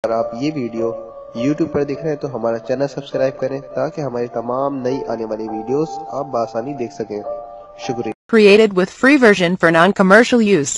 اگر آپ یہ ویڈیو YouTube پر دیکھ رہے ہیں تو ہمارا چینل سبسکرائب کریں تاکہ ہماری تمام نئی آنے والی ویڈیوز آپ بآسانی دیکھ سکیں۔ شکریہ۔ Created with free version for non-commercial use.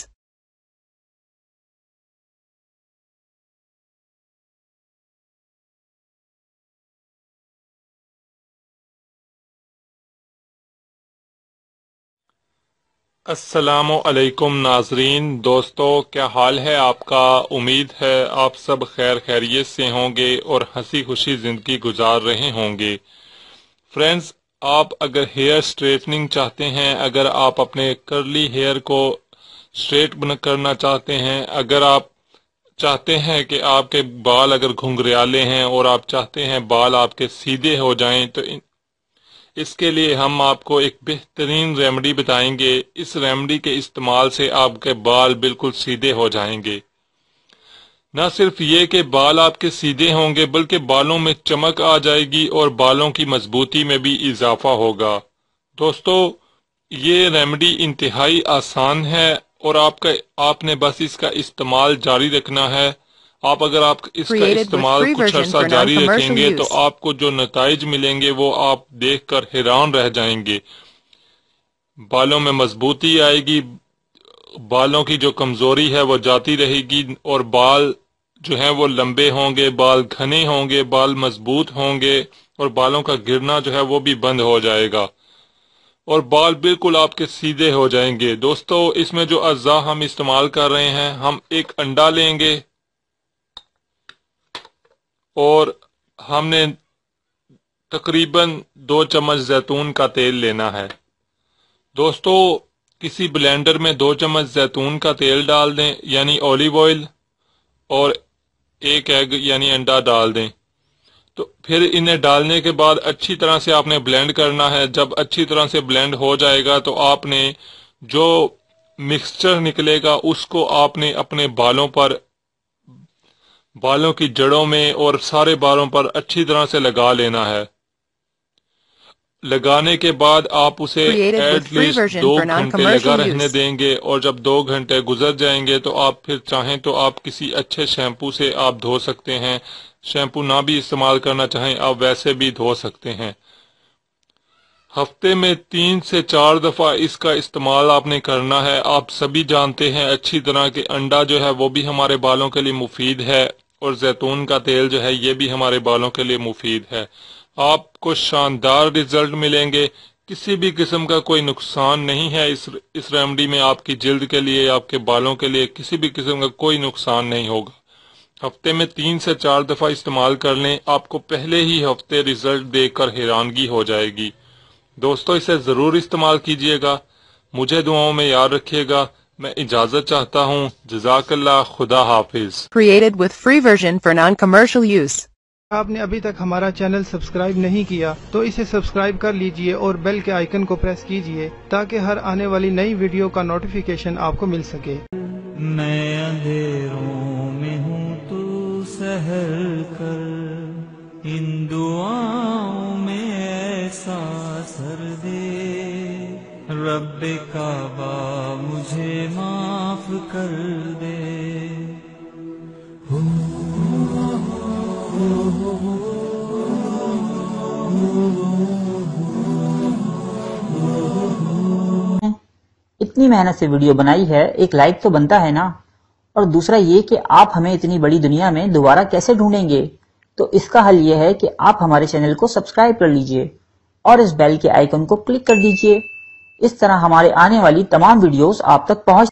السلام علیکم ناظرین، دوستو، کیا حال ہے آپ کا؟ امید ہے آپ سب خیر خیریت سے ہوں گے اور ہنسی خوشی زندگی گزار رہے ہوں گے۔ فرینڈز، آپ اگر ہیئر سٹریٹننگ چاہتے ہیں، اگر آپ اپنے کرلی ہیئر کو سٹریٹ کرنا چاہتے ہیں، اگر آپ چاہتے ہیں کہ آپ کے بال اگر گھنگریالے ہیں اور آپ چاہتے ہیں بال آپ کے سیدھے ہو جائیں، تو اس کے لیے ہم آپ کو ایک بہترین ریمیڈی بتائیں گے۔ اس ریمیڈی کے استعمال سے آپ کے بال بالکل سیدھے ہو جائیں گے۔ نہ صرف یہ کہ بال آپ کے سیدھے ہوں گے، بلکہ بالوں میں چمک آ جائے گی اور بالوں کی مضبوطی میں بھی اضافہ ہوگا۔ دوستو، یہ ریمیڈی انتہائی آسان ہے اور آپ نے بس اس کا استعمال جاری رکھنا ہے۔ اگر آپ اس کا استعمال کچھ عرصہ جاری رکھیں گے تو آپ کو جو نتائج ملیں گے وہ آپ دیکھ کر حیران رہ جائیں گے۔ بالوں میں مضبوطی آئے گی، بالوں کی جو کمزوری ہے وہ جاتی رہے گی اور بال جو ہیں وہ لمبے ہوں گے، بال گھنے ہوں گے، بال مضبوط ہوں گے اور بالوں کا گرنا جو ہے وہ بھی بند ہو جائے گا اور بال بالکل آپ کے سیدھے ہو جائیں گے۔ دوستو، اس میں جو اجزاء ہم استعمال کر رہے ہیں، ہم ایک انڈا لیں گے اور ہم نے تقریباً 2 چمچ زیتون کا تیل لینا ہے۔ دوستو، کسی بلینڈر میں 2 چمچ زیتون کا تیل ڈال دیں، یعنی اولیو آئل، اور 1 ایگ یعنی انڈا ڈال دیں۔ تو پھر انہیں ڈالنے کے بعد اچھی طرح سے آپ نے بلینڈ کرنا ہے۔ جب اچھی طرح سے بلینڈ ہو جائے گا تو آپ نے جو مکسچر نکلے گا اس کو آپ نے اپنے بالوں کی جڑوں میں اور سارے بالوں پر اچھی طرح سے لگا لینا ہے۔ لگانے کے بعد آپ اسے ایٹ لیسٹ 2 گھنٹے لگا رہنے دیں گے اور جب 2 گھنٹے گزر جائیں گے تو آپ پھر چاہیں تو آپ کسی اچھے شیمپو سے آپ دھو سکتے ہیں۔ شیمپو نہ بھی استعمال کرنا چاہیں آپ ویسے بھی دھو سکتے ہیں۔ ہفتے میں 3 سے 4 دفعہ اس کا استعمال آپ نے کرنا ہے۔ آپ سبھی جانتے ہیں اچھی طرح کہ انڈا جو ہے وہ بھی ہمارے بالوں کے لیے مفید ہے اور زیتون کا تیل جو ہے یہ بھی ہمارے بالوں کے لیے مفید ہے۔ آپ کو شاندار رزلٹ ملیں گے، کسی بھی قسم کا کوئی نقصان نہیں ہے اس ریمیڈی میں۔ آپ کی جلد کے لیے، آپ کے بالوں کے لیے کسی بھی قسم کا کوئی نقصان نہیں ہوگا۔ ہفتے میں 3 سے 4 دفعہ استعمال کر لیں، آپ کو پہلے ہی ہفتے رزلٹ دیکھ کر حیرانگی ہو جائے گی۔ دوستو، اسے ضرور استعمال کیجئے گا، مجھے دعاؤں میں یاد رکھیے گا۔ میں اجازت چاہتا ہوں، جزاک اللہ، خدا حافظ۔ Created with free version for non-commercial use. آپ نے ابھی تک ہمارا چینل سبسکرائب نہیں کیا تو اسے سبسکرائب کر لیجئے اور بیل کے آئیکن کو پریس کیجئے تاکہ ہر آنے والی نئی ویڈیو کا نوٹیفیکیشن آپ کو مل سکے۔ میں اندھیروں میں ہوں تو سحر کر، ان دعاؤں میں ایسا سر دے، رب کعبہ مجھے معاف کر دے۔ اتنی محنت سے ویڈیو بنائی ہے، ایک لائک تو بنتا ہے نا؟ اور دوسرا یہ کہ آپ ہمیں اتنی بڑی دنیا میں دوبارہ کیسے ڈھونڈیں گے؟ تو اس کا حل یہ ہے کہ آپ ہمارے چینل کو سبسکرائب کر لیجئے اور اس بیل کے آئیکن کو کلک کر دیجئے۔ اس طرح ہمارے آنے والی تمام ویڈیوز آپ تک پہنچ